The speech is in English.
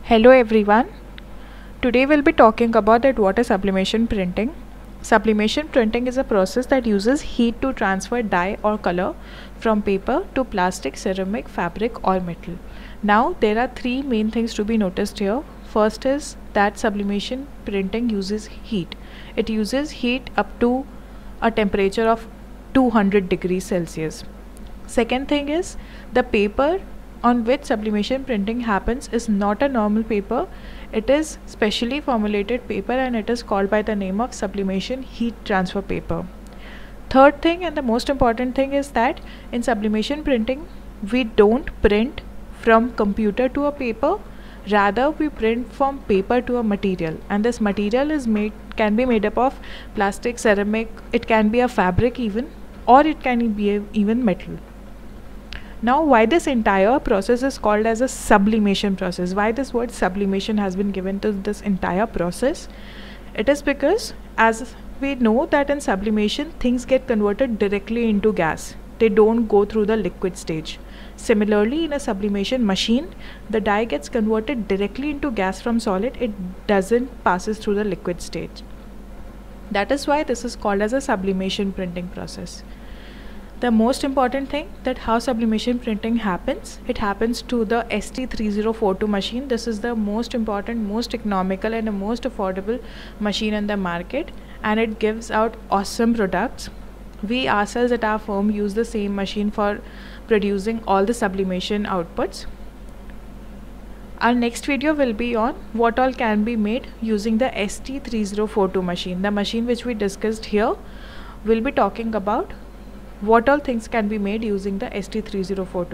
Hello everyone. Today we'll be talking about that what is sublimation printing. Sublimation printing is a process that uses heat to transfer dye or color from paper to plastic, ceramic, fabric or metal. Now there are three main things to be noticed here. First is that sublimation printing uses heat. It uses heat up to a temperature of 200 degrees Celsius. Second thing is the paper on which sublimation printing happens is not a normal paper. It is specially formulated paper and it is called by the name of sublimation heat transfer paper. Third thing and the most important thing is that in sublimation printing we don't print from computer to a paper, rather we print from paper to a material, and this material can be made up of plastic, ceramic, it can be a fabric even, or it can be even metal. Now why this entire process is called as a sublimation process, why this word sublimation has been given to this entire process? It is because as we know that in sublimation things get converted directly into gas, they don't go through the liquid stage. Similarly, in a sublimation machine the dye gets converted directly into gas from solid, it doesn't passes through the liquid stage. That is why this is called as a sublimation printing process. The most important thing that how sublimation printing happens, it happens to the ST3042 machine. This is the most important, most economical and the most affordable machine in the market, and it gives out awesome products. We ourselves at our firm use the same machine for producing all the sublimation outputs. Our next video will be on what all can be made using the ST3042 machine. The machine which we discussed here will be talking about what all things can be made using the ST3042.